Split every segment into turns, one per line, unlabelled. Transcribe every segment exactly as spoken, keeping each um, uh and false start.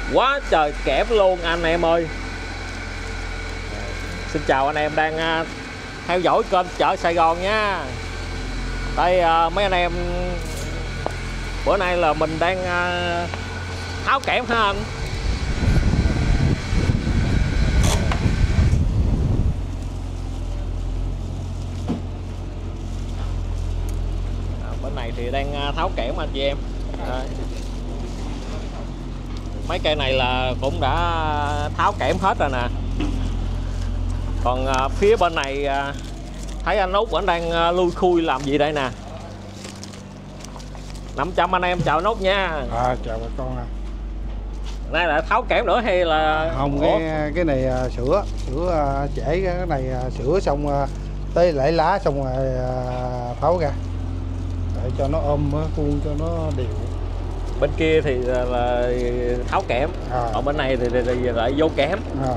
Quá trời kẽm luôn anh em ơi. Xin chào anh em đang theo dõi kênh Chợ Sài Gòn nha. Đây mấy anh em, bữa nay là mình đang tháo kẽm hả anh? À, bên này thì đang tháo kẽm anh chị em. À, mấy cây này là cũng đã tháo kẽm hết rồi nè. Còn à, phía bên này à, thấy anh Út vẫn đang à, lui khui làm gì đây nè. Năm trăm anh em chào anh Út nha.
À, chào bà con à.
Nay là tháo kẽm nữa hay là
không? Cái cái này à, sửa sửa à, trễ cái này à, sửa xong à, tới lấy lá xong rồi à, tháo ra để cho nó ôm khuôn cho nó đều.
Bên kia thì là, là tháo kẽm, à. Ở bên này thì, thì, thì lại vô kẽm. À.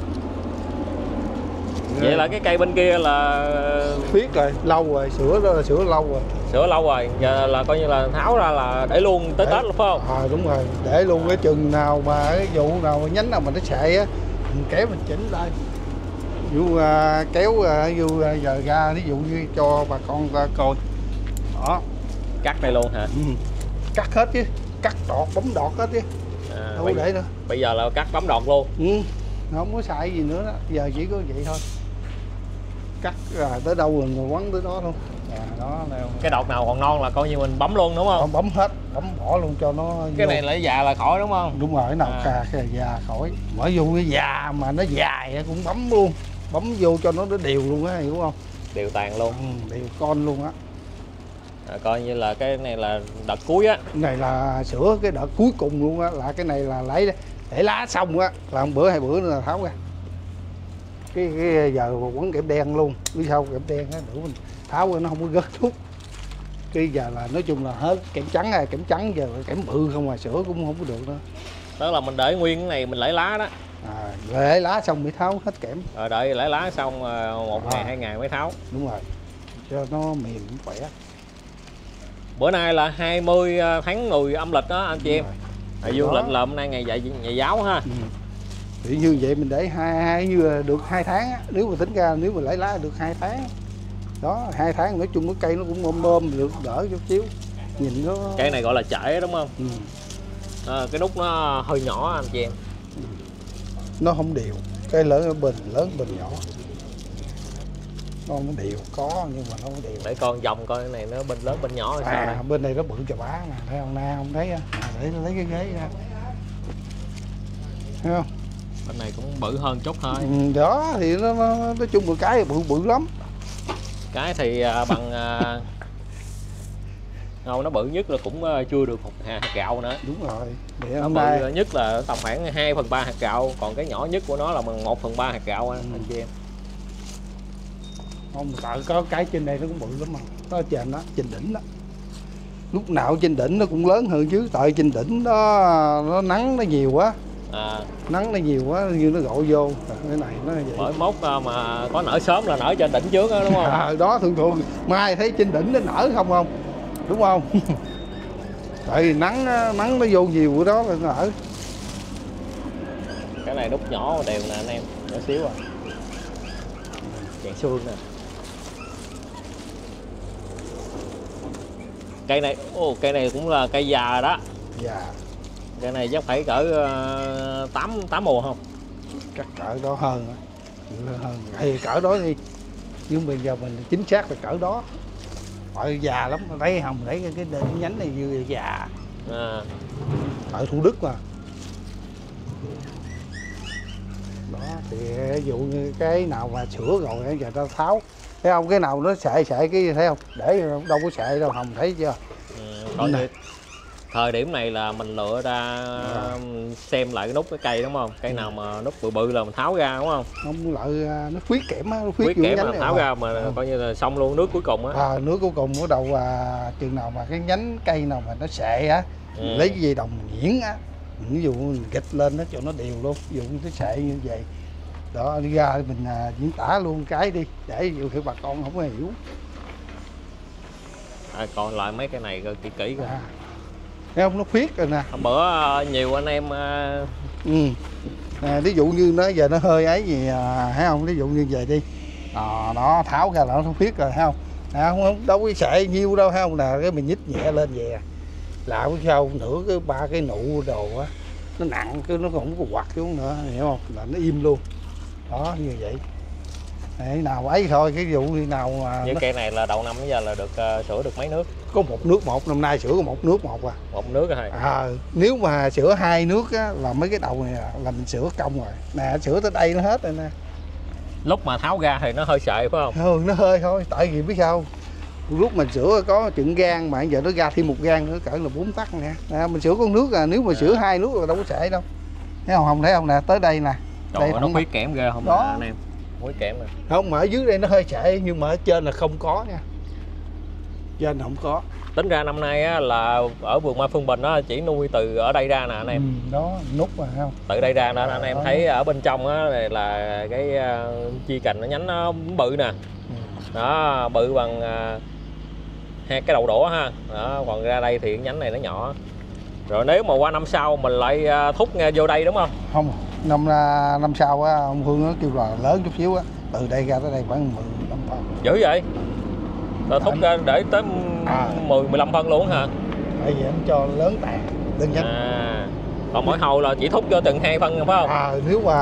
Vậy là cái cây bên kia là
biết rồi, lâu rồi, sửa đó là sửa lâu rồi.
Sửa lâu rồi, giờ là coi như là tháo ra là để luôn tới để, Tết luôn phải không?
À đúng rồi, để luôn cái chừng nào mà cái vụ nào nhánh nào mà nó sệ á, mình kéo mình chỉnh lại. Vụ uh, kéo uh, vụ uh, giờ ra ví dụ như cho bà con ta coi. Đó.
Cắt đây luôn hả?
Ừ. Cắt hết chứ, cắt đọt, bấm đọt hết chứ.
À,
đâu
bây,
để nữa.
Bây giờ là cắt bấm đọt luôn.
Ừ. Không có xài gì nữa đó, giờ chỉ có vậy thôi. Cắt rồi tới đâu rồi quấn tới đó luôn. À, đó nào.
Cái đọt nào còn non là coi như mình bấm luôn đúng không?
Bấm hết, bấm bỏ luôn cho nó.
Cái
vô.
này là già là khỏi đúng không?
Đúng rồi, cái nào
à.
cà cái già khỏi. Mỗi dù cái già mà nó dài cũng bấm luôn, bấm vô cho nó nó đều luôn á, hiểu không?
Đều tàn luôn.
Ừ, đều con luôn á.
À, coi như là cái này là đợt cuối á.
Cái này là sửa cái đợt cuối cùng luôn á, là cái này là lấy để lá xong á, là một bữa hai bữa nữa là tháo ra. Cái, cái giờ quấn kẽm đen luôn, vì sao kẽm đen á, nữa mình tháo ra nó không có gớt thuốc. Cái giờ là nói chung là hết kẽm trắng rồi, kẽm trắng giờ kẽm bự không mà sửa cũng không có được nữa.
Đó là mình để nguyên cái này mình lấy lá đó.
À, lấy lá xong mới tháo hết kẽm.
Rồi đợi lấy lá xong một à. ngày hai ngày mới tháo.
Đúng rồi, cho nó mềm khỏe.
Bữa nay là hai mươi tháng mười âm lịch đó anh chị em. Tại dương lịch là hôm nay ngày dạy ngày giáo ha. Ừ.
Thì như vậy mình để hai, hai như được hai tháng á, nếu mà tính ra nếu mà lấy lá được hai tháng. Đó, hai tháng nói chung cái cây nó cũng ôm ôm được đỡ chút xíu. Nhìn nó
cây này gọi là trễ đúng không? Ừ. À, cái nút nó hơi nhỏ anh chị em.
Ừ. Nó không đều. Cây lớn bình lớn bình nhỏ. Nó không đều có nhưng mà nó không đều.
Để con vòng coi cái này nó bên lớn bên nhỏ hay
à,
sao đây?
Bên này nó bự chà bá nè, thấy không na không thấy à, để nó lấy cái ghế ra. Thấy không?
Bên này cũng bự hơn chút thôi.
Ừ, đó thì nó, nó nói chung một cái bự bự lắm.
Cái thì à, bằng à, không, nó bự nhất là cũng uh, chưa được một hạt gạo nữa.
Đúng rồi. Để
nó
hôm
bự
nay
nhất là tầm khoảng hai phần ba hạt gạo, còn cái nhỏ nhất của nó là bằng một phần ba hạt gạo anh, ừ. anh chị em.
Không, tại có cái trên đây nó cũng bự lắm mà. Nó trên đó, trên đỉnh đó. Lúc nào trên đỉnh nó cũng lớn hơn chứ, tại trên đỉnh đó nó nắng nó nhiều quá. À. Nắng nó nhiều quá như nó gội vô. Cái này nó vậy.
Bởi mốt mà có nở sớm là nở trên đỉnh trước đó đúng không?
À, đó thường thường mai thấy trên đỉnh nó nở không không? Đúng không? Tại vì nắng nắng nó vô nhiều của đó là nó nở.
Cái này đúc nhỏ đều nè anh em, nhỏ xíu à. Dạng xương nè. Cây này, ô cây này cũng là cây già đó.
Già.
Cây này chắc phải cỡ tám tám mùa không?
Chắc cỡ đó hơn á. Hơn. Thì cỡ đó đi. Nhưng bây giờ mình chính xác là cỡ đó. Họ già lắm, thấy không? Thấy cái, cái nhánh này như già. À. Ở Thủ Đức mà. Đó thì ví dụ như cái nào mà sửa rồi giờ tao tháo. Thấy không? Cái nào nó sệ sệ cái thấy không? Để đâu có sệ đâu, Hồng thấy chưa? Ừ,
có thể thời điểm này là mình lựa ra à. xem lại cái nút cái cây đúng không? Cây nào mà nút bự bự là mình tháo ra đúng không?
Không lợi nó khuyết kẽm á,
khuyết kẽm là tháo ra mà ừ. coi như là xong luôn nước cuối cùng á.
À, nước cuối cùng bắt đầu à, chừng nào mà cái nhánh cây nào mà nó sệ á, ừ. lấy cái dây đồng nhuyễn á, ví dụ mình gịch lên nó cho nó đều luôn, ví dụ như cái sệ như vậy. Đó đi ra mình à, diễn tả luôn cái đi để nhiều khi bà con không có hiểu.
À, còn lại mấy cái này kỹ kỹ coi. À.
thấy không, nó khuyết rồi nè.
Hôm bữa nhiều anh em
ừ. Nè, ví dụ như nó giờ nó hơi ấy gì à, thấy không, ví dụ như vậy đi à, đó tháo ra là nó khuyết rồi thấy không à, không, không đâu có sợi nhiêu đâu thấy không nè, cái mình nhích nhẹ lên vậy à. Là cái sau nửa cái ba cái nụ đồ á nó nặng cái nó không có quặt xuống nữa, hiểu không, là nó im luôn đó như vậy. Đấy, nào ấy thôi, cái vụ nào mà
như
nó...
cây này là đầu năm bây giờ là được uh, sửa được mấy nước?
Có một nước một, năm nay sửa có một nước một à.
Một nước rồi.
À, nếu mà sửa hai nước á, là mấy cái đầu này là mình sửa công rồi. Nè, sửa tới đây nó hết rồi nè.
Lúc mà tháo ra thì nó hơi sợi phải không?
Ừ, nó hơi thôi, tại vì biết sao, lúc mình sửa có chừng gan mà giờ nó ra thêm một gan nữa cỡ là bốn tắc nè. Nè, mình sửa con nước à, nếu mà à. sửa hai nước là đâu có sợi đâu. Thấy không, không thấy không nè, tới đây nè.
Trời
đây
ơi, nó khuyết kẽm ghê không đó. Anh em. Khuyết kẽm nè.
Không, mà ở dưới đây nó hơi sợi nhưng mà ở trên là không có nha. Trên không có.
Tính ra năm nay á, là ở vườn mai Phương Bình nó chỉ nuôi từ ở đây ra nè anh em.
Ừ, đó nút mà không.
Từ đây ra đó anh em đó. Thấy ở bên trong á này là cái uh, chi cành nó nhánh nó bự nè. Ừ. Đó, bự bằng uh, hai cái đầu đũa ha. Đó, còn ra đây thì nhánh này nó nhỏ. Rồi nếu mà qua năm sau mình lại uh, thúc nghe vô đây đúng không?
Không, năm năm sau á ông Hương nó kêu là lớn chút xíu á, từ đây ra tới đây khoảng mười lăm phân.
Dữ vậy? Rồi thúc ra để tới à. mười mười lăm phân luôn hả?
Tại vì anh cho lớn tàn, đơn giản. À.
Còn mỗi hồi là chỉ thúc cho từng hai phân phải không?
À, nếu mà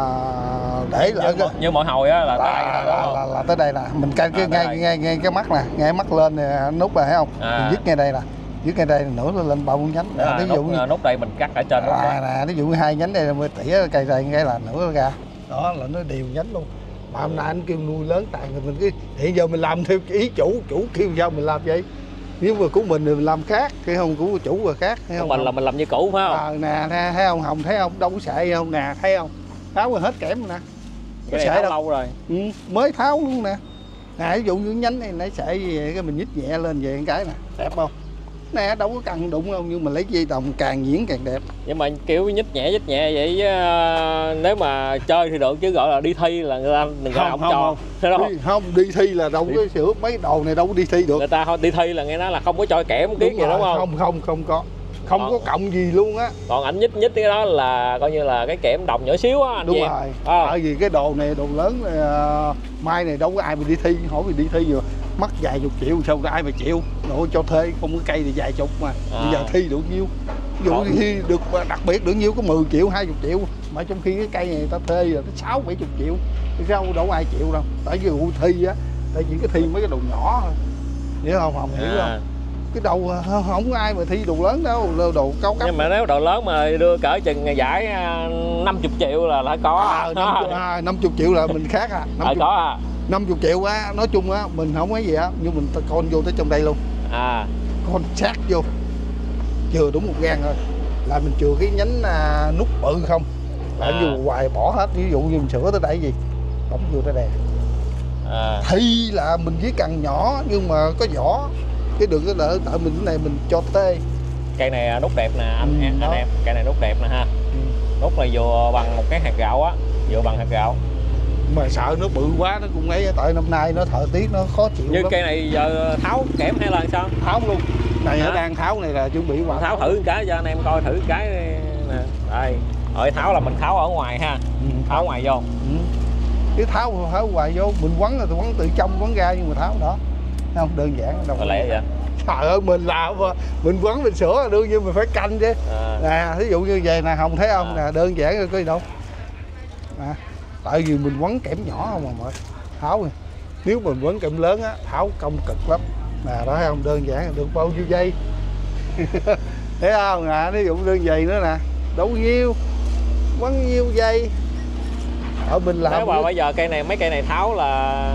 để lại
như, như mỗi hồi á là, là tới đây
là, là, là, là tới đây nè, mình canh cái à, ngay ngay ngay cái mắt nè, ngay mắt lên nè, nút rồi thấy không? À. Mình dứt ngay đây nè. Dưới cây đây nữa nó lên ba bốn nhánh.
À, ví dụ như nút đây mình cắt ở trên
à, nè, ví dụ như hai nhánh đây là tỉa cây đây cái là nữa ra. Đó là nó đều nhánh luôn. Mà hôm nay anh kêu nuôi lớn tàn thì mình cái hiện giờ mình làm theo ý chủ, chủ kêu sao mình làm vậy. Nếu mà của mình thì mình làm khác, cái không của chủ là khác, thấy không?
Mình là mình làm như cũ phải không?
À, nè, thấy không Hồng, thấy không? Đâu có sợi không nè, thấy không? Tháo rồi hết kẽm nè.
Cái này tháo lâu rồi.
Ừ, mới tháo luôn nè. Nè, ví dụ như nhánh này nãy sợi gì cái mình nhích nhẹ lên vậy cái nè, đẹp không? Nè, đâu có cần đụng đâu, nhưng mà lấy dây đồng càng diễn càng đẹp.
Nhưng mà kiểu nhích nhẹ nhích nhẹ vậy chứ, nếu mà chơi thì được chứ gọi là đi thi là người ta đừng có không, không cho
không. Đi, không đi thi là đâu có sửa mấy đồ này đâu có đi thi được.
Người ta thôi đi thi là nghe nói là không có cho kẽm ký gì đúng không?
Không không không có. Không còn, có cộng gì luôn á.
Còn ảnh nhích nhích cái đó là coi như là cái kẽm đồng nhỏ xíu á anh.
Đúng
chị.
rồi. À. Tại vì cái đồ này đồ lớn này, uh, mai này đâu có ai mà đi thi, hỏi mình đi thi rồi mất vài chục triệu sao ai mà chịu. Đồ cho thuê không có cây thì vài chục mà. À. Bây giờ thi được nhiêu? Ví dụ thi được đặc biệt được nhiêu có mười triệu, hai mươi triệu, mà trong khi cái cây này ta thuê rồi tới sáu bảy chục triệu. Thì sao đâu có ai chịu đâu. Tại vì vụ thi á, tại vì cái thi mấy cái đồ nhỏ thôi. Hiểu không? Không hiểu à. Không? Cái đầu không có ai mà thi đồ lớn đâu, đồ cao cấp.
Nhưng mà nếu đồ lớn mà đưa cỡ chừng giải năm mươi triệu là đã có.
À, năm mươi triệu là mình khác à.
năm mươi, có à.
năm mươi triệu á, nói chung á mình không có gì á, nhưng mình con vô tới trong đây luôn. À. Con sát vô. Chừa đúng một gan thôi. Là mình chừa cái nhánh à, nút bự không. Là à. Dù hoài bỏ hết, ví dụ như mình sửa tới đây gì. Bấm vô tới đây. À. Thi là mình với cần nhỏ nhưng mà có vỏ. Cái đừng có đỡ tại mình cái này mình cho tê.
Cây này nút đẹp nè anh, ừ, anh em, cây này nút đẹp nè ha. Ừ. Nút là vừa bằng một cái hạt gạo á, vừa bằng hạt gạo.
Mà sợ nó bự quá nó cũng ấy, tại năm nay nó thời tiết nó khó chịu
như
lắm.
Cây này giờ tháo kẽm hay là sao?
Tháo luôn. Này nó đang tháo này là chuẩn bị qua.
Tháo thử cái cho anh em coi thử cái nè. Đây. Rồi tháo là mình tháo ở ngoài ha. Ừ. Tháo ở ngoài vô. Ừ.
Cái tháo tháo ngoài vô, mình quấn là quấn từ trong quấn ra nhưng mà tháo đó. Không đơn giản đâu.
Có lẽ vậy.
Trời ơi mình làm mình quấn mình sửa đương nhiên mình phải canh chứ. À. Nè ví dụ như vậy nè Hồng thấy không à. Nè đơn giản rồi có gì đâu. À, tại vì mình quấn kẽm nhỏ không mà mọi tháo rồi. Nếu mình quấn kẽm lớn á tháo công cực lắm. Nè đó thấy không, đơn giản được bao nhiêu giây. Thấy không nè, ví dụ đơn giản nữa nè, đâu nhiêu quấn nhiêu giây. Ở mình làm.
Nếu mà bây giờ cây này mấy cây này tháo là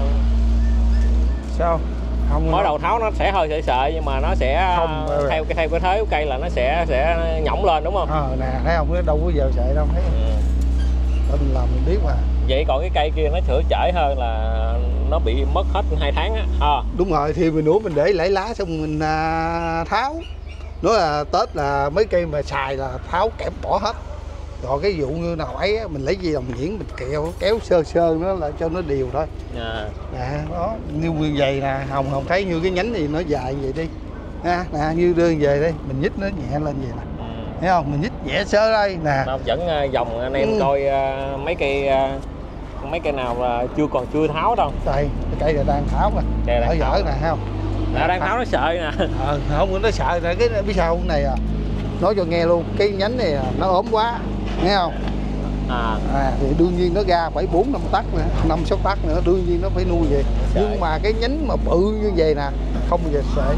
sao? Không,
mới đầu tháo nó sẽ hơi sợ sợ nhưng mà nó sẽ không, theo cái theo cái thế của cây là nó sẽ sẽ nhõng lên đúng không?
Ờ nè thấy không, nó đâu có giờ sợi đâu thấy. Ừ. Mình làm mình biết mà.
Vậy còn cái cây kia nó sửa trễ hơn là nó bị mất hết hai tháng á. À.
Đúng rồi, thì mình nuôi mình để lấy lá xong mình à, tháo. Nói là Tết là mấy cây mà xài là tháo kẽm bỏ hết. Rồi cái vụ như nào ấy mình lấy dây đồng nhuyễn mình kéo kéo sơ sơ nó là cho nó đều thôi. À. Nè đó như nguyên vậy nè Hồng Hồng thấy như cái nhánh thì nó dài vậy đi. ha, nè như đưa về đây mình nhích nó nhẹ lên vậy nè,
ừ.
thấy không, mình nhích nhẹ sơ đây nè.
Nó vẫn dòng anh em
ừ.
coi uh, mấy cây uh, mấy cây nào là chưa còn chưa tháo đâu.
Đây cái cây này đang tháo nè,
cây đang
ở dở nè, thấy không?
Đã đang tháo nó sợi nè.
Ờ, không nó sợ nè, cái biết sao cái này à, nói cho nghe luôn, cái nhánh này à, nó ốm quá, nghe không?
À.
À thì đương nhiên nó ra phải bốn năm tấc nữa, năm sáu tấc nữa, đương nhiên nó phải nuôi vậy.
Trời.
Nhưng mà cái nhánh mà bự như vậy nè, không bao giờ sợi.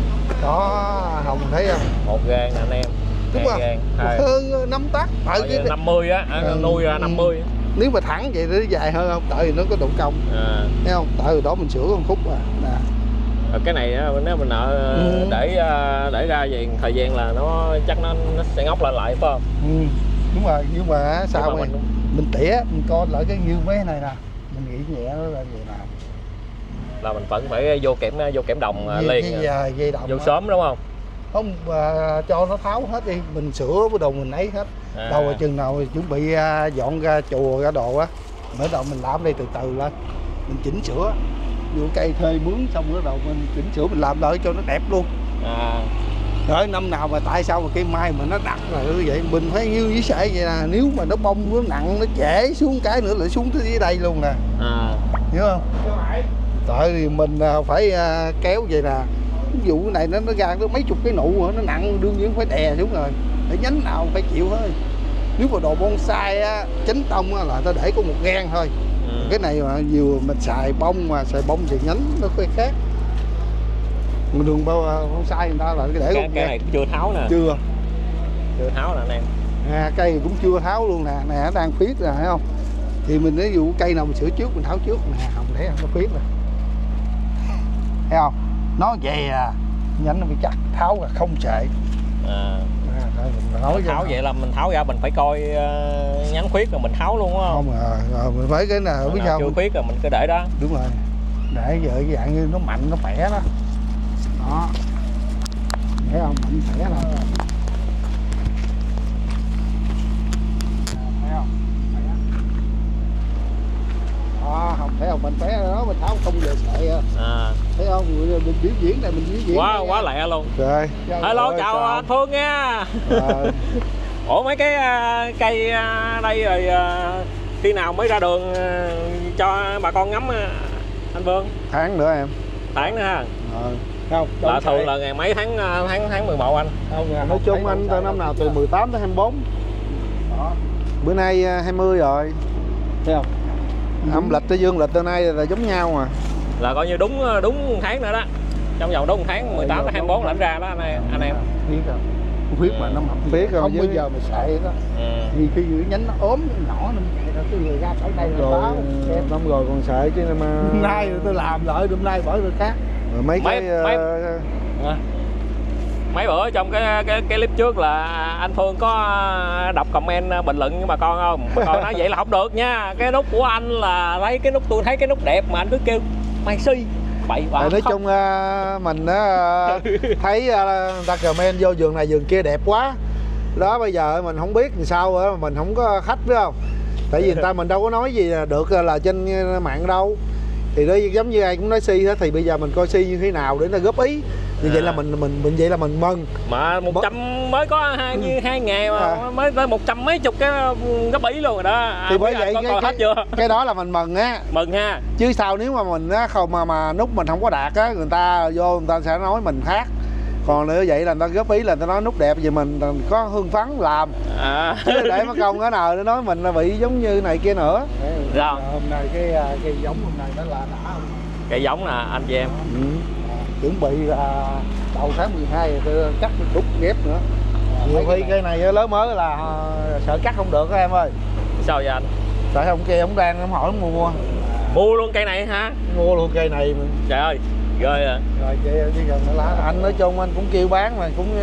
Đó, Hồng thấy không?
Một gan nè anh em.
Đúng không?
Hai.
Hơn năm tấc. Tại cái
năm mươi á,
ừ.
nuôi ra năm mươi.
Nếu mà thẳng vậy nó dài hơn không? Tại vì nó có độ cong. À. Thấy không? Tại vì đó mình sửa con khúc à. Nè.
Cái này nếu mình nợ ừ. để để ra về thời gian là nó chắc nó nó sẽ ngóc lại lại phải không? Ừ.
Đúng rồi, nhưng mà sao
nhưng mà
mình
mình,
mình tỉa mình coi lại cái như mấy này nè, mình nghĩ nhẹ nó là vậy nè,
là mình vẫn phải vô kiểm vô kiểm đồng
dây,
liền
dây, dây, dây đồng
vô sớm đúng không?
Không, à, cho nó tháo hết đi, mình sửa bắt đầu mình ấy hết. À. Đâu rồi chừng nào chuẩn bị à, dọn ra chùa ra đồ á, bắt đầu mình làm đây từ từ lên, mình chỉnh sửa, vụ cây thuê mướn xong bắt đầu mình chỉnh sửa mình làm lại cho nó đẹp luôn. À. Rồi năm nào mà tại sao mà cây mai mà nó đặc là như vậy, mình phải như với sợi vậy nè, nếu mà nó bông nó nặng nó trễ xuống cái nữa lại xuống tới dưới đây luôn nè. À. Hiểu không? Tại vì mình phải kéo vậy nè, ví dụ cái này nó nó ra nó mấy chục cái nụ nó nặng, đương nhiên phải đè xuống rồi, để nhánh nào phải chịu thôi. Nếu mà đồ bonsai á, chánh tông á, là ta để có một gan thôi. Ừ. Cái này mà nhiều mình xài bông mà xài bông thì nhánh nó phải khác. Đường bonsai người ta là cái để
cái, cái này chưa tháo nè.
Chưa.
Chưa tháo nè anh em.
À, cây cũng chưa tháo luôn nè, nè nó đang phiết rồi thấy không? Thì mình ví dụ cây nào mình sửa trước mình tháo trước nè, không thấy không, nó phiết rồi. Thấy không? Nó vậy à, nhánh nó bị chắc, tháo ra không sệ. À. À, mình nói
tháo vậy là mình tháo ra mình phải coi uh, nhánh khuyết rồi mình tháo luôn không?
Không à, rồi mình phải cái nào biết sao?
Chưa khuyết rồi mình cứ để đó.
Đúng rồi. Để giờ cái dạng như nó mạnh nó khỏe đó. Đó. Thấy không? Mạnh khỏe nè. Thấy không? Đó, không thấy không? Mình khỏe đó, mình tháo không giờ sợi à. À. Thấy không? Mình biểu diễn này mình biểu diễn.
Quá quá lẹ luôn.
Rồi.
Hello ơi, chào anh Phương nha. Rồi. Ủa mấy cái uh, cây uh, đây rồi uh, khi nào mới ra đường uh, cho bà con ngắm uh, anh Phương?
Tháng nữa em.
Tháng nữa ha.
Rồi. Không,
là thường là ngày mấy tháng tháng tháng mười một anh?
Không, nói chung anh từ năm nào từ mười tám tới hai mươi bốn. Đó. Bữa nay hai mươi rồi. Thấy không? Âm lịch tới dương lịch tới nay là giống nhau mà.
Là coi như đúng đúng tháng nữa đó. Trong vòng đúng một tháng mười tám tới hai mươi bốn là anh ra đó anh em. Anh em.
Biết rồi. Biết mà nó mập biết rồi, không bao giờ mà sậy đó. Ừ. Vì khi nhánh nó ốm nó nhỏ nó chạy ra cái người ra khỏi đây là báo. Năm rồi còn sậy chứ mà. Hôm nay tôi làm lại hôm nay bỏ người khác. Rồi mấy cái mấy, mấy,
uh... mấy bữa trong cái cái cái clip trước là anh Phương có đọc comment bình luận với bà con không? Bà con nói vậy là không được nha. Cái nút của anh là lấy cái nút, tôi thấy cái nút đẹp mà anh cứ kêu mày si. Bậy bạ.
Nói chung uh, mình uh, thấy uh, người ta comment vô vườn này vườn kia đẹp quá. Đó bây giờ mình không biết làm sao mà mình không có khách phải không? Tại vì người ta mình đâu có nói gì được là trên mạng đâu. Thì đó giống như ai cũng nói si hết, thì bây giờ mình coi si như thế nào để nó góp ý. Như à. vậy là mình mình mình vậy là mình mừng.
Mà một trăm mới có hai như hai ngày mà à. mới tới một trăm mấy chục cái góp ý luôn rồi đó.
Thì bởi vậy
có,
cái, cái,
chưa?
cái đó là mình mừng á.
Mừng ha.
Chứ sao nếu mà mình á không mà mà nút mình không có đạt á, người ta vô người ta sẽ nói mình khác. Còn nếu vậy là người ta góp ý là người ta nói nút đẹp, vậy mình có hưng phấn làm. À. Chứ để mất công cái nào để nói mình là bị giống như này kia nữa.
Rồi.
Hôm nay cái cây giống hôm nay nó là đã không?
Cây giống nè anh chị em. Ừ.
Chuẩn bị là đầu tháng mười hai rồi cắt đúc ghép nữa. Nhiều khi cây này lớn mới là sợ cắt không được đó em ơi.
Sao vậy anh?
Tại không kia ông đang ông hỏi mua.
Mua luôn cây này hả?
Mua luôn cây này mà.
Trời ơi, ghê à.
Rồi vậy chứ gần lá anh nói chung anh cũng kêu bán mà cũng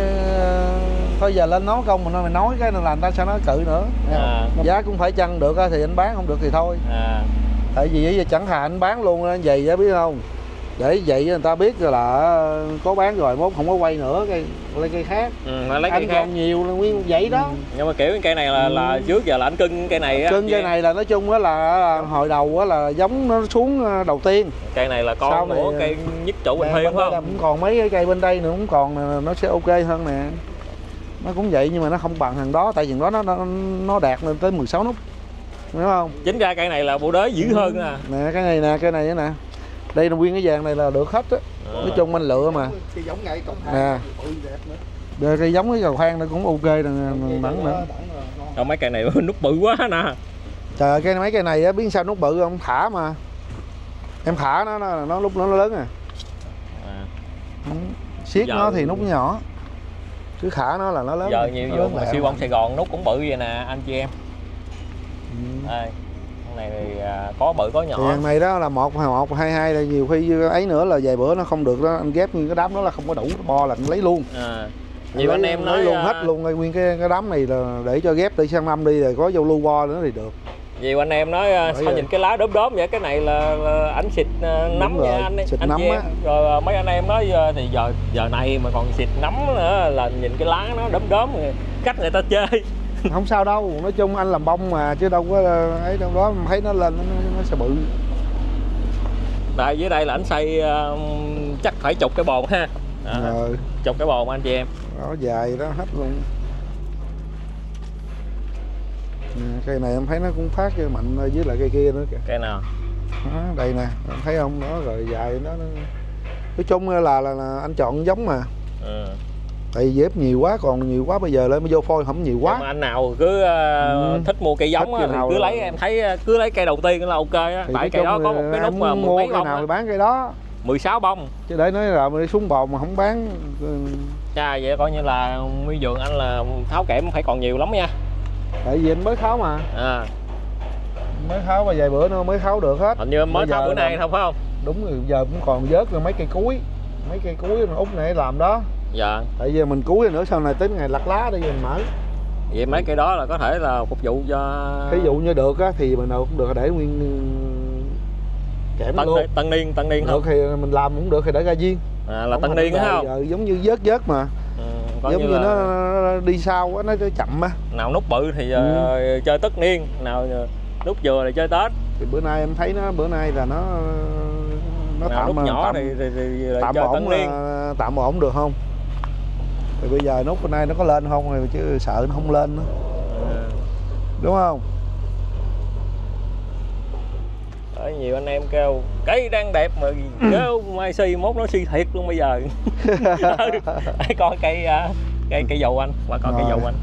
uh, thôi giờ lên nói công mà mình nói cái nên là người ta sẽ nói cự nữa. À. Giá cũng phải chăng được thì anh bán, không được thì thôi. À. Tại vì giờ chẳng hạn anh bán luôn anh về giá biết không? để vậy người ta biết là có bán rồi, mốt không có quay nữa, cây lấy cây khác.
Ừ, lấy
anh
cây khác.
còn nhiều là nguyên vậy đó.
Ừ. Nhưng mà kiểu cây này là
ừ.
là trước giờ là anh cưng cây này á.
Cưng cây này là nói chung á là, là hồi đầu á là giống nó xuống đầu tiên.
Cây này là con
này,
của cây nhất chủ Bình Thuyên phải không?
Cũng còn mấy cái cây bên đây nữa cũng còn, nó sẽ ok hơn nè. Nó cũng vậy nhưng mà nó không bằng thằng đó, tại vì đó nó nó, nó đạt lên tới mười sáu nút. Đúng không?
Chính ra cây này là bộ đế dữ hơn nè.
Nè cái này nè, cái này nè. Đây là nguyên cái vàng này là được hết á. À. Nói chung anh lựa mà. Cây giống ngay cầu thang nè. Đời cây giống cái cầu thang nó cũng ok nè, đẳng nữa.
Đâu mấy cây này nút bự quá nè.
Trời ơi, cái mấy cây này á biết sao nút bự không? Thả mà. Em thả nó nó, nó lúc nó lớn à. À. Siết giờ... nó thì nút nhỏ. Cứ thả nó là nó lớn.
Giờ nhiều vụ mà siêu bông Sài Gòn nút cũng bự vậy nè anh chị em. Ừ. Đây. Này thì có bự có nhỏ.
Thì thằng này đó là một một hai hai là nhiều khi ấy nữa là vài bữa nó không được đó, anh ghép như cái đám đó là không có đủ bo là anh lấy luôn. À.
Nhiều lấy, anh em nói
luôn hết luôn nguyên cái cái đám này là để cho ghép đi sang năm đi rồi có vô lưu bo nữa thì được.
Nhiều anh em nói sao rồi. Nhìn cái lá đốm đốm vậy, cái này là, là ảnh xịt nấm
rồi,
nha anh,
xịt
anh
nấm
chị em. Rồi mấy anh em nói thì giờ giờ này mà còn xịt nấm nữa là nhìn cái lá nó đốm đốm cách người ta chơi.
Không sao đâu, nói chung anh làm bông mà chứ đâu có ấy đâu đó, thấy nó lên nó, nó sẽ bự.
Đây dưới đây là anh xây uh, chắc phải chục cái bồn ha. À, rồi. Chục cái bồn anh chị em.
Đó dài đó hết luôn. Cây này em thấy nó cũng phát cho mạnh với lại cây kia nữa kìa.
Cây nào?
Đó, đây nè, em thấy không? Đó rồi dài nó, nó... nói chung là, là là anh chọn giống mà. Ừ. Tại vì dép nhiều quá, còn nhiều quá bây giờ lên mới vô phôi không nhiều quá.
Nhưng mà anh nào cứ uh, ừ. thích mua cây giống á, thì cứ lấy, em thấy cứ lấy cây đầu tiên là ok á. Tại cây đó có một cái nút mà
mua cây nào thì bán cây đó.
mười sáu bông.
Chứ để nói là đi xuống bồn mà không bán.
Chà, vậy coi như là nguyên vườn anh là tháo kẽm phải còn nhiều lắm nha.
Tại vì anh mới tháo mà. À. Mới tháo và vài bữa nữa mới tháo được hết.
Hình như mới tháo bữa nay không phải không?
Đúng rồi, giờ cũng còn vớt rồi mấy cây cuối. Mấy cây cuối út này làm đó. Dạ. Tại vì mình cuối nữa sau này tính ngày lặt lá đi mình mở.
Vậy mấy cây đó là có thể là phục vụ cho.
Ví dụ như được á thì mình nào cũng được để nguyên kẽm
tân,
luôn.
Tân niên, tân niên
được thì mình làm cũng được thì để ra viên.
À, là tân niên á không?
Giờ giống như vớt vớt mà. Ừ, giống như, như là... nó đi sau á, nó chậm á.
Nào nút bự thì ừ. chơi tất niên, nào nút vừa thì chơi Tết.
Thì bữa nay em thấy nó bữa nay là nó nó
nào,
tạm
nút nhỏ
tạm,
thì, thì, thì
tạm ổn tạm ổn được không? Thì bây giờ nút bữa nay nó có lên không rồi chứ sợ nó không lên nữa. À. Đúng không?
Ở nhiều anh em kêu cây đang đẹp mà kêu mai si mốt nó si thiệt luôn bây giờ. Hãy coi cây cây cây dầu anh, qua coi cây dầu anh.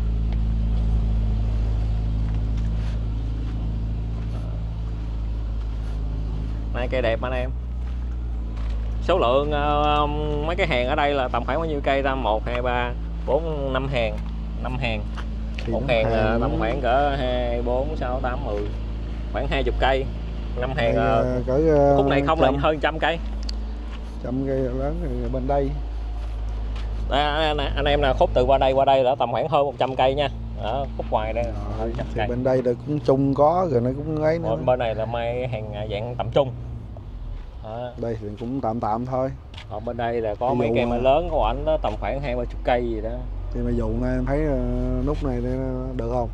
Này cây đẹp anh em. Số lượng uh, mấy cái hàng ở đây là tầm khoảng bao nhiêu cây ta? một, hai, ba, bốn, năm hàng. năm hàng. Một hàng, hàng uh, tầm khoảng cỡ hai, bốn, sáu, tám, mười. Khoảng hai mươi cây. năm hàng uh, cỡ, uh, khúc này không là hơn trăm cây.
Trăm cây lớn bên đây.
À, anh, anh em nào khúc từ qua đây qua đây là tầm khoảng hơn một trăm cây nha. Ở khúc ngoài đây
rồi, thì cây. Bên đây là cũng chung có rồi nó cũng ấy nữa.
Bên này là mai hàng dạng tầm trung. À.
Đây thì cũng tạm tạm thôi.
Còn bên đây là có cái mấy cây mà lớn của anh đó tầm khoảng hai ba chục cây gì đó.
Thì mà dù này em thấy uh, nút này được không?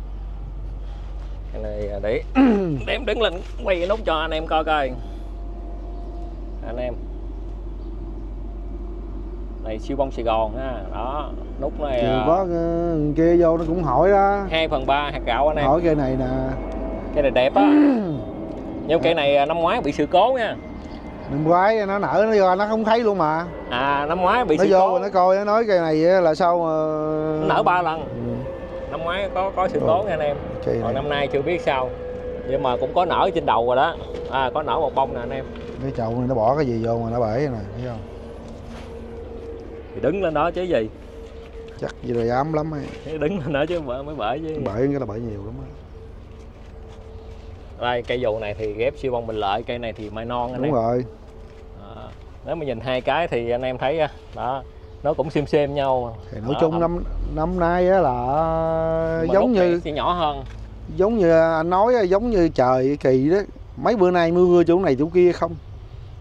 Cái này để để em đứng lên quay cái nút cho anh em coi coi. Anh em. Này siêu bông Sài Gòn ha. Đó, nút này.
Thì có uh, kia vô nó cũng hỏi đó.
hai phần ba hạt gạo anh em.
Hỏi cây này nè.
Cây này đẹp á. Nhưng cây này năm ngoái bị sự cố nha.
Năm ngoái nó nở nó vô nó không thấy luôn mà.
À năm ngoái bị
nó
sự
vô
cố.
Nó coi nó nói cây này là sao mà...
Nó nở ba lần. Ừ. Năm ngoái có có sự cố nha anh em. Còn năm nay chưa biết sao. Nhưng mà cũng có nở trên đầu rồi đó. À có nở một bông nè anh em.
Cái chậu này nó bỏ cái gì vô mà nó bể nè, thấy không?
Thì đứng lên đó chứ gì.
Chắc gì rồi ám lắm ấy.
Đứng lên đó chứ mới bể chứ.
Bể cái là bể nhiều lắm á.
Đây cây dù này thì ghép siêu bông Bình Lợi, cây này thì mai non anh
Đúng
em.
rồi.
À, nếu mà nhìn hai cái thì anh em thấy đó, nó cũng xem xem nhau.
Thì nói chung năm năm nay á là
mà
giống như
thì nhỏ hơn.
Giống như anh nói giống như trời kỳ đó. Mấy bữa nay mưa chỗ này chỗ kia không.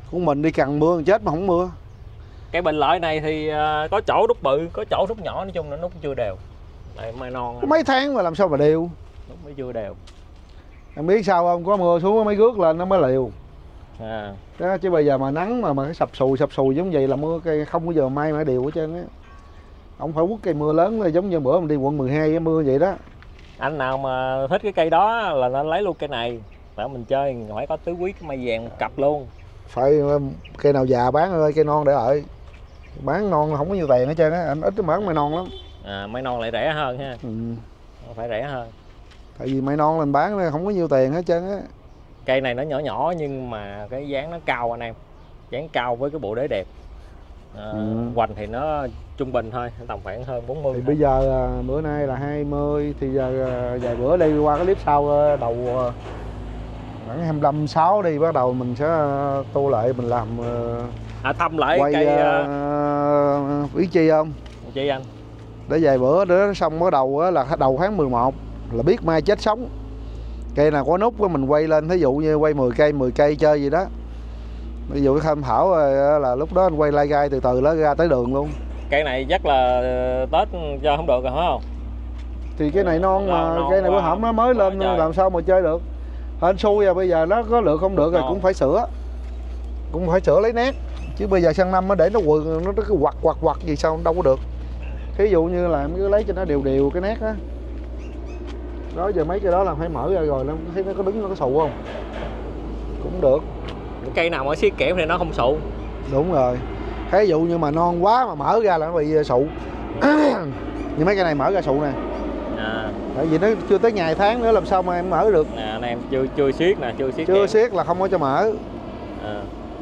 Của mình đi cần mưa chết mà không mưa.
Cái bình lợi này thì uh, có chỗ đúc bự, có chỗ đúc nhỏ, nói chung là nó cũng chưa đều. Đây mai non.
Có mấy tháng mà làm sao mà đều.
Đúng mới chưa đều.
Em biết sao không? Có mưa xuống mấy rước lên nó mới liều.
À.
Đó, chứ bây giờ mà nắng mà mà cái sập sùi sập sùi giống vậy là mưa cây không bao giờ may mà đều hết trơn á. Ông phải quất cây mưa lớn là giống như bữa mình đi quận mười hai cái mưa vậy đó.
Anh nào mà thích cái cây đó là nó lấy luôn cây này. Để mình chơi phải có tứ quý cái mai vàng một cặp luôn.
Phải cây nào già bán ơi, cây non để lại. Bán non không có nhiều tiền hết trơn á, anh ít bán mai non lắm.
À, mai non lại rẻ hơn ha.
Ừ.
Phải rẻ hơn.
Tại vì mai non lên bán không có nhiều tiền hết trơn á.
Cây này nó nhỏ nhỏ nhưng mà cái dáng nó cao anh em. Dáng cao với cái bộ đế đẹp. À, ừ. Hoành thì nó trung bình thôi, tầm khoảng hơn bốn mươi.
Thì bây giờ bữa nay là hai mươi thì giờ vài bữa đi qua cái clip sau đầu khoảng hai mươi lăm sáu đi bắt đầu mình sẽ tô lại mình làm
à, thăm lại
quay
cây
uh, biết chi không?
Chi anh?
Để vài bữa nữa xong bắt đầu là đầu tháng mười một là biết mai chết sống. Cây nào có nút mình quay lên, thí dụ như quay mười cây mười cây chơi gì đó. Ví dụ cái tham khảo là lúc đó anh quay lai gai từ từ nó ra tới đường luôn.
Cây này chắc là Tết cho không được rồi phải không?
Thì cái này non mà, non cây này bữa hổm nó mới lên trời. Làm sao mà chơi được. Hên xui rồi bây giờ nó có được không được rồi non. Cũng phải sửa. Cũng phải sửa lấy nét. Chứ bây giờ sang năm nó để nó quần nó cứ quặt quặt quặt gì sao đâu có được. Thí dụ như là em cứ lấy cho nó đều đều cái nét á. Đó giờ mấy cái đó là phải mở ra rồi nó thấy nó có đứng nó có sụ không? Cũng được.
Cây nào mà xiết kẽm thì nó không sụ.
Đúng rồi. Ví dụ như mà non quá mà mở ra là nó bị sụ. Như mấy cái này mở ra sụ nè. À. Tại vì nó chưa tới ngày tháng nữa làm sao mà em mở được.
Nè anh em chưa chưa xiết nè, chưa xiết.
Chưa xiết là không có cho mở.
À.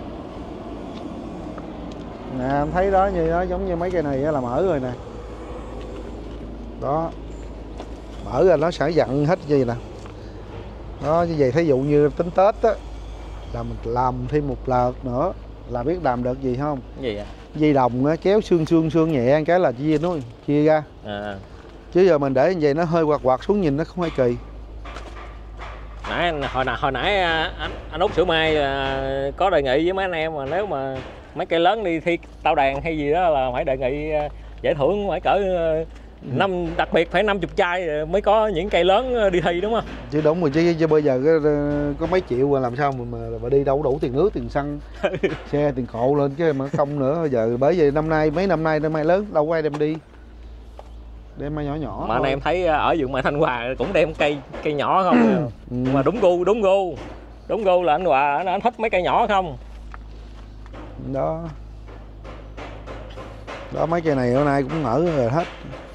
Nè em thấy đó như đó giống như mấy cây này là mở rồi nè. Đó. Mở ra nó sẽ dặn hết gì nè. Đó như vậy thí dụ như tính Tết á là mình làm thêm một lợt nữa là biết làm được gì không?
Gì vậy?
Dây đồng á, kéo xương xương xương nhẹ cái là chia nó chia ra. À. Chứ giờ mình để như vậy nó hơi quạt quạt xuống nhìn nó không hay kỳ.
Nãy hồi nãy hồi nãy anh anh Út Sữa Mai có đề nghị với mấy anh em mà nếu mà mấy cây lớn đi thi tao đàn hay gì đó là phải đề nghị giải thưởng phải cỡ năm đặc biệt phải năm mươi chai mới có những cây lớn đi thi đúng không?
Chứ đúng rồi chứ, chứ bây giờ có, có mấy triệu mà làm sao mà, mà, mà đi đâu đủ tiền nước tiền xăng xe tiền cộ lên chứ mà không nữa. Giờ bởi vì năm nay mấy năm nay năm nay lớn đâu có ai đem đi, đem mai nhỏ nhỏ
mà
thôi.
anh em thấy ở vườn mai Thanh Hòa cũng đem cây cây nhỏ không. Ừ. Mà đúng gu đúng gu đúng gu là anh Hòa anh, anh thích mấy cây nhỏ không
đó. Đó mấy cây này hôm nay cũng mở rồi hết.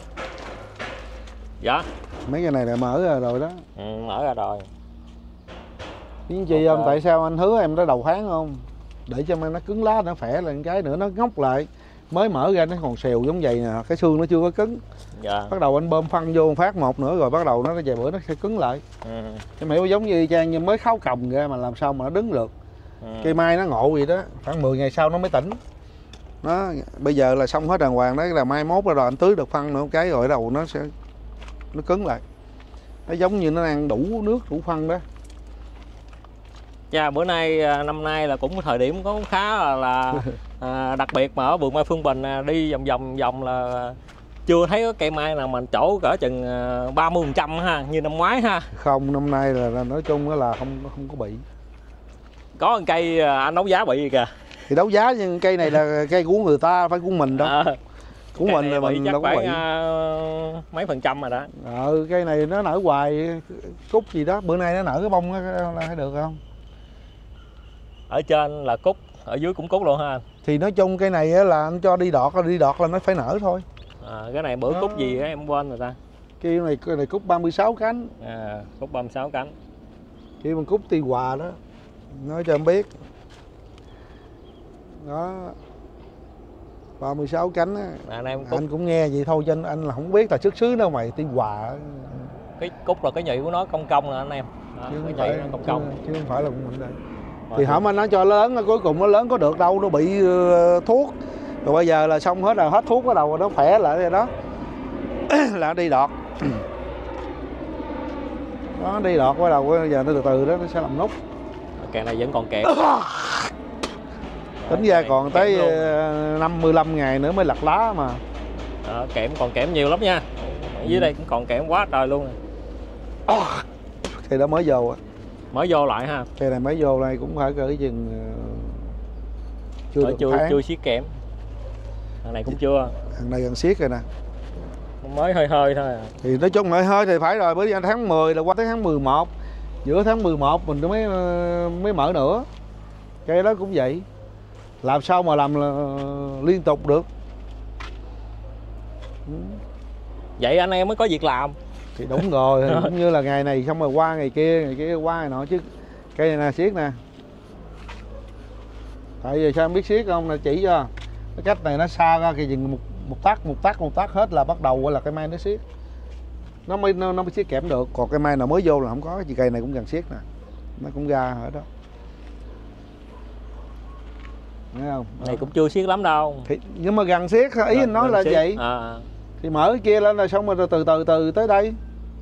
Dạ.
Mấy cái này là mở ra rồi đó.
Ừ, mở ra rồi.
Biết chi không? Tại sao anh hứa em tới đầu tháng không? Để cho nó cứng lá nó khỏe là cái nữa nó ngóc lại. Mới mở ra nó còn xèo giống vậy nè, cái xương nó chưa có cứng. Dạ. Bắt đầu anh bơm phân vô phát một nữa rồi bắt đầu nó vài bữa nó sẽ cứng lại. Ừ. Em hiểu giống như Trang như mới kháo còng ra mà làm sao mà nó đứng được. Ừ. Cây mai nó ngộ gì đó, khoảng mười ngày sau nó mới tỉnh. Nó bây giờ là xong hết đàng hoàng đấy là mai mốt rồi anh tưới được phân nữa cái rồi đầu nó sẽ nó cứng lại. Nó giống như nó ăn đủ nước đủ phân đó.
Dạ bữa nay năm nay là cũng thời điểm có khá là, là à, đặc biệt mà ở vườn mai Phương Bình đi vòng vòng vòng là chưa thấy có cây mai nào mà chỗ cỡ chừng ba mươi phần trăm ha như năm ngoái ha.
Không, năm nay là, là nói chung là không không có bị.
Có một cây anh đấu giá bị gì kìa.
Thì đấu giá nhưng cây này là cây của người ta phải của mình đâu. À, của
cây
mình là mình đâu có bị.
Uh, mấy phần trăm rồi đó.
Ừ, cây này nó nở hoài cúc gì đó, bữa nay nó nở cái bông là thấy được không?
Ở trên là cúc, ở dưới cũng cúc luôn ha.
Thì nói chung cây này là anh cho đi đọt, đi đọt là nó phải nở thôi.
À, cái này bữa đó. Cúc gì á em quên rồi ta.
Cây này cây này cúc ba mươi sáu cánh.
À, cúc ba mươi sáu cánh.
Cây bằng cúc Tuy Hòa đó. Nói cho em biết. Đó. ba mươi sáu cánh á. À, anh, anh cũng nghe vậy thôi cho anh, anh là không biết là xuất xứ đâu mày, Tuy Hòa.
Cái cúc là cái nhụy của nó công công nè anh em. Đó, chứ cái nhụy nó công công.
Chứ không phải là của mình đây. Thì hổng anh nói cho lớn, cuối cùng nó lớn có được đâu, nó bị uh, thuốc. Rồi bây giờ là xong hết rồi, hết thuốc bắt đầu nó khỏe lại rồi đó. Là đi đọt. Đó, đi đọt bắt đầu bây giờ nó từ từ đó nó sẽ làm nút.
Kèn này vẫn còn kẹt.
Tính ra còn tới năm mươi lăm ngày nữa mới lặt lá mà.
Đó, kẽm còn kẽm nhiều lắm nha. Ở dưới ừ. đây cũng còn kẽm quá trời luôn.
Oh, cây đó mới vô á.
Mới vô lại ha.
Cây này mới vô đây cũng phải cỡ chừng chưa được
chưa
tháng.
Chưa siết kẽm. Thằng này cũng chưa.
Thằng này gần siết rồi nè.
Mới hơi hơi thôi à.
Thì nói chung hơi hơi thì phải rồi, bởi vì tháng mười là qua tới tháng mười một. Giữa tháng mười một mình mới mới mở nữa. Cây đó cũng vậy. Làm sao mà làm là liên tục được.
Vậy anh em mới có việc làm.
Thì đúng rồi, thì cũng như là ngày này xong rồi qua ngày kia, ngày kia qua ngày nọ chứ. Cây này nè siết nè. Tại vì sao em biết siết không, là chỉ cho cái cách này nó xa ra cái chừng một một tắc một tắc một tắc hết là bắt đầu là cây mai nó siết. Nó mới nó, nó mới siết kẽm được, còn cây mai nào mới vô là không có, chỉ cây này cũng gần siết nè. Nó cũng ra ở đó. Thấy không?
Này cũng chưa siết lắm đâu.
Thì, nhưng mà gần siết, ý anh nói là siết. Vậy à. Thì mở cái kia lên là xong rồi từ từ từ tới đây.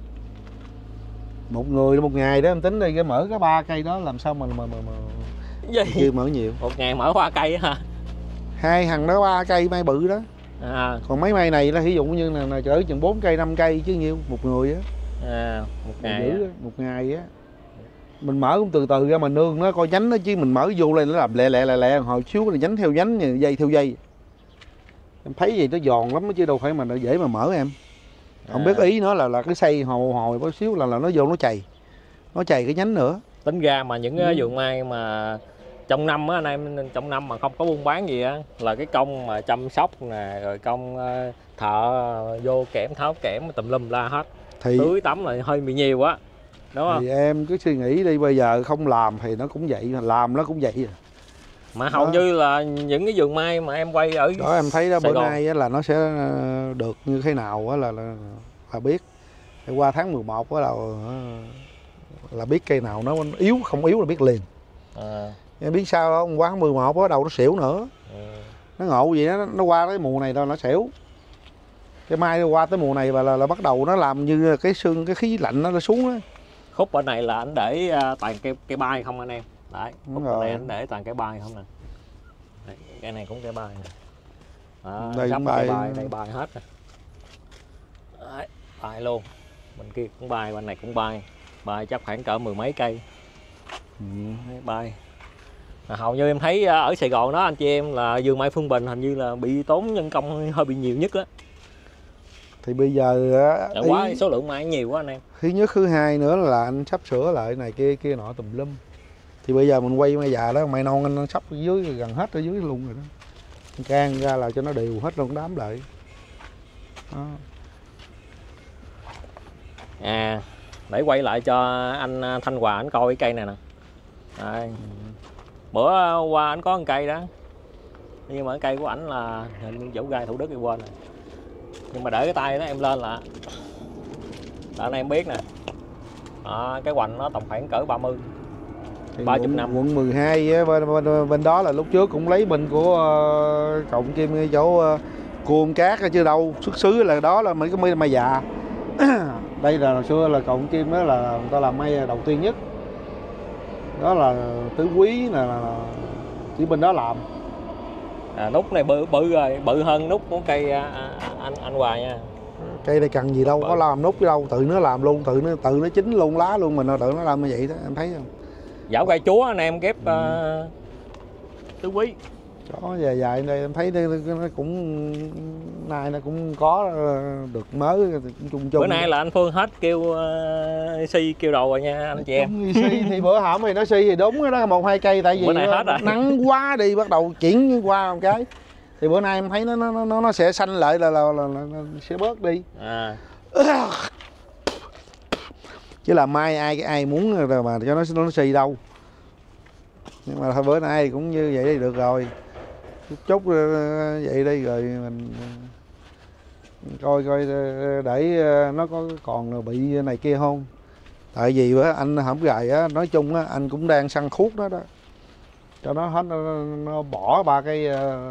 Một người một ngày đó em tính đi, cái mở cái ba cây đó làm sao mà mà mà, mà... chưa mở nhiều.
Một ngày mở ba cây hả?
Hai thằng đó ba cây mai bự đó. À. Còn mấy mai này là ví dụ như là, là chở chừng bốn cây năm cây chứ nhiêu một người á.
À, một ngày á.
Một ngày á. Mình mở cũng từ từ ra mà nương nó coi nhánh nó, chứ mình mở vô lên nó làm lẹ lẹ lẹ lẹ hồi xíu là nhánh theo nhánh, như dây theo dây. Em thấy gì nó giòn lắm chứ đâu phải mà dễ mà mở em. Không à. Biết ý nó là là cái xây hồi hồi bao xíu là là nó vô nó chày. Nó chày cái nhánh nữa.
Tính ra mà những cái vườn mai mà trong năm á anh em, trong năm mà không có buôn bán gì á, là cái công mà chăm sóc nè, rồi công thợ vô kẽm tháo kẽm tùm lum la hết. Thì tưới tắm là hơi bị nhiều quá. Đúng không?
Thì em cứ suy nghĩ đi, bây giờ không làm thì nó cũng vậy, làm nó cũng vậy à.
Mà hầu đó. Như là những cái vườn mai mà em quay ở
đó em thấy đó bữa nay là nó sẽ được như thế nào là là, là biết. Thì qua tháng mười một bắt đầu là biết cây nào nó yếu không yếu là biết liền. À. Em biết sao không, qua tháng mười một bắt đầu nó xỉu nữa. À. Nó ngộ vậy đó, nó qua tới mùa này thôi nó xỉu. Cái mai qua tới mùa này và là, là bắt đầu nó làm như cái xương cái khí lạnh nó, nó xuống đó.
Khúc bên này là anh để uh, toàn cây cây bay không anh em. Đấy, khúc bên này anh để toàn cây bay không nè. Đấy, cái này cũng cây bay nè. Đó, đây cũng bay. bay, đây bay hết nè. Đấy, bay luôn. Bên kia cũng bay, bên này cũng bay. Bay chắc khoảng cỡ mười mấy cây. Ừ. Đấy, bay. À, hầu như em thấy ở Sài Gòn đó anh chị em là vườn mai Phương Bình hình như là bị tốn nhân công hơi bị nhiều nhất á.
Thì bây giờ
á, quá ý, số lượng mai nhiều quá anh em.
Thứ nhất thứ hai nữa là anh sắp sửa lại này kia kia nọ tùm lum. Thì bây giờ mình quay mai già đó, mai non anh sắp ở dưới gần hết ở dưới luôn rồi đó. Can ra là cho nó đều hết luôn đám lại. Đó.
À, để quay lại cho anh Thanh Hòa anh coi cái cây này nè. Đây. Bữa qua anh có một cây đó. Nhưng mà cái cây của ảnh là hình như dẫu gai Thủ Đức đi quên rồi. Nhưng mà để cái tay đó em lên là là anh em biết nè. À, cái hoành nó tầm khoảng cỡ ba mươi. ba mươi năm.
Quận mười hai á, bên, bên, bên đó là lúc trước cũng lấy bình của uh, cộng kim chỗ uh, cuồng cát chứ đâu, xuất xứ là đó là mấy cái mai, mai già. Đây là hồi xưa là cộng kim đó là người ta làm may đầu tiên nhất. Đó là tứ quý là, là chỉ bên đó làm.
À, nút này bự bự rồi, bự hơn nút của cây à, anh anh Hòa nha.
Cây này cần gì đâu, bự. Có làm nút đâu, tự nó làm luôn, tự nó tự nó chín luôn lá luôn, mình tự nó làm như vậy đó, em thấy không?
Dảo cây chúa anh em ghép ừ. uh, tứ quý.
Có dài dài đây em thấy đây, nó cũng nay nó cũng có được mới chung chung.
Bữa nay là anh Phương hết kêu uh, si kêu đồ rồi nha anh chị em.
Si thì bữa hổm thì nó si thì đúng đó, một hai cây tại vì
bữa nay hết rồi.
Nắng quá đi bắt đầu chuyển qua một cái. Thì bữa nay em thấy nó nó nó nó sẽ xanh lại là là, là, là, là sẽ bớt đi. À. Chứ là mai ai ai muốn rồi mà cho nó nó si đâu. Nhưng mà thôi bữa nay cũng như vậy thì được rồi. Chút vậy đi rồi mình coi coi để nó có còn bị này kia không. Tại vì á anh hổng gài á, nói chung á anh cũng đang săn thuốc đó đó. Cho nó hết nó, nó bỏ ba cái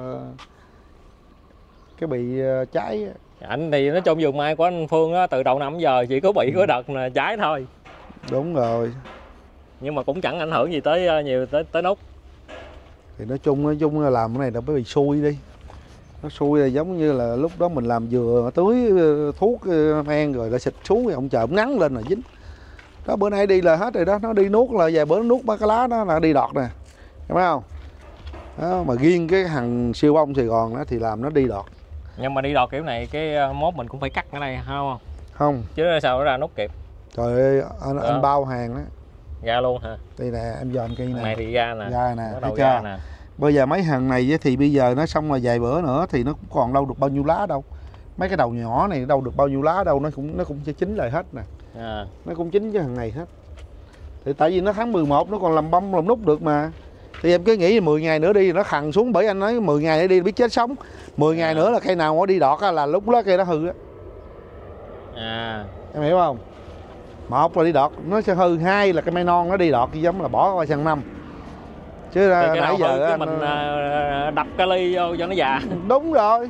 cái bị cháy.
Anh thì nói chung vườn mai của anh Phương á, từ đầu năm đến giờ chỉ có bị có đợt là cháy thôi.
Đúng rồi.
Nhưng mà cũng chẳng ảnh hưởng gì tới nhiều tới tới nút.
Thì nói chung nói chung là làm cái này nó phải bị xui đi, nó xui là giống như là lúc đó mình làm dừa tưới thuốc men rồi lại xịt xuống, ông trời ông nắng lên là dính. Đó bữa nay đi là hết rồi đó, nó đi nuốt là vài bữa nó nuốt ba cái lá đó là đi đọt nè, thấy không? Đó, mà riêng cái thằng siêu bông Sài Gòn đó thì làm nó đi đọt.
Nhưng mà đi đọt kiểu này cái mốt mình cũng phải cắt cái này không?
Không.
Chứ sao nó ra nút kịp.
Trời ơi, anh, anh bao hàng đó.
Ra luôn hả?
Đây nè, em dòm cây này.
Này thì ra nè.
Ra nè,
bắt
thấy
đầu
chưa?
ra nè.
Bây giờ mấy hàng này thì bây giờ nó xong rồi vài bữa nữa thì nó cũng còn đâu được bao nhiêu lá đâu. Mấy cái đầu nhỏ này đâu được bao nhiêu lá đâu, nó cũng nó cũng sẽ chín lại hết nè.
À.
Nó cũng chín cái hàng này hết. Thì tại vì nó tháng mười một nó còn làm bông làm nút được mà. Thì em cứ nghĩ mười ngày nữa đi nó khằn xuống, bởi anh nói mười ngày nữa đi biết chết sống. mười ngày nữa là cây nào nó đi đọt là lúc đó cây nó hư á.
À.
Em hiểu không? Một là đi đọt nó sẽ hư, hai là cây mai non nó đi đọt cái giống là bỏ qua sang năm. Chứ ra nãy giờ
á mình nó... đập kali vô cho nó già.
Đúng rồi.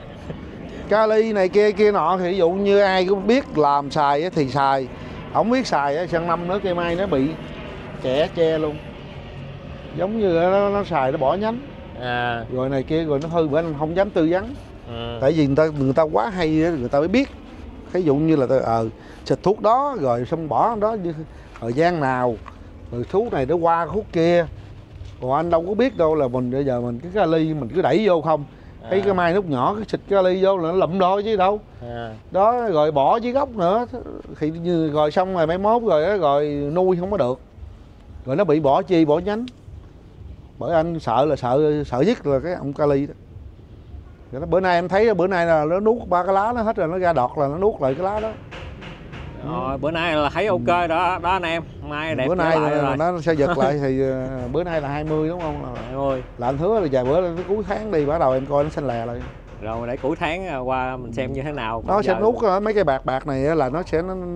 Kali này kia kia nọ thì ví dụ như ai cũng biết làm xài thì xài, không biết xài sang năm nữa cây mai nó bị kẻ che luôn, giống như nó, nó xài nó bỏ nhánh.
À.
Rồi này kia rồi nó hư, bữa anh không dám tư vấn.
Ừ.
Tại vì người ta người ta quá hay người ta mới biết. Ví dụ như là ờ xịt thuốc đó rồi xong bỏ đó thời gian nào, rồi thuốc này nó qua thuốc kia, còn anh đâu có biết đâu, là mình bây giờ mình cái kali mình cứ đẩy vô không. À. Thấy cái mai lúc nhỏ cái xịt kali vô là nó lụm đôi chứ đâu. À. Đó rồi bỏ dưới gốc nữa thì như rồi xong rồi mấy mốt rồi rồi nuôi không có được, rồi nó bị bỏ chi bỏ nhánh. Bởi anh sợ là sợ sợ nhất là cái ông kali đó. Rồi đó, bữa nay em thấy bữa nay là nó nuốt ba cái lá nó hết rồi, nó ra đọt là nó nuốt lại cái lá đó.
Rồi bữa nay là thấy ok đó đó anh em, mai đẹp.
Bữa nay
lại
là
rồi.
Nó sẽ giật lại thì bữa nay là hai mươi đúng không?
hai mươi.
Là anh hứa là vài bữa nó cuối tháng đi bắt đầu em coi nó xanh lè lại.
Rồi để cuối tháng qua mình xem như thế nào.
Nó sẽ
giờ...
nuốt mấy cái bạc bạc này là nó sẽ nó,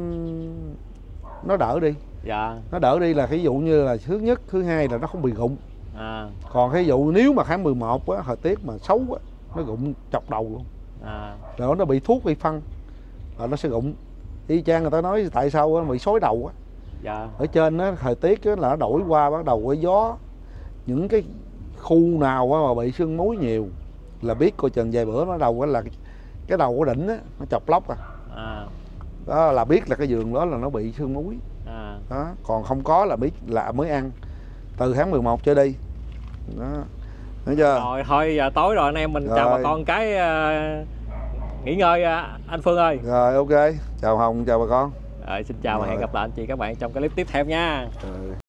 nó đỡ đi.
Dạ. Nó
đỡ đi là ví dụ như là thứ nhất, thứ hai là nó không bị rụng.
À. Còn
ví dụ nếu mà tháng mười một á, thời tiết mà xấu á, nó rụng chọc đầu luôn. À. Rồi nó bị thuốc bị phân là nó sẽ rụng. Y chang người ta nói tại sao nó bị xối đầu á. Dạ. Ở trên á thời tiết á, là nó đổi qua bắt đầu cái gió, những cái khu nào á mà bị sương muối nhiều là biết coi chừng vài bữa nó đầu á là cái đầu của đỉnh á nó chọc lóc à. À. Đó là biết là cái vườn đó là nó bị sương muối. À. Đó, còn không có là biết là mới ăn từ tháng mười một trở đi. Đó. Thấy chưa?
Rồi thôi giờ tối rồi anh em mình rồi. Chào bà con cái uh, nghỉ ngơi uh, anh Phương ơi.
Rồi ok, chào Hồng, chào bà con.
Rồi xin chào và hẹn gặp lại anh chị các bạn trong cái clip tiếp theo nha. Rồi.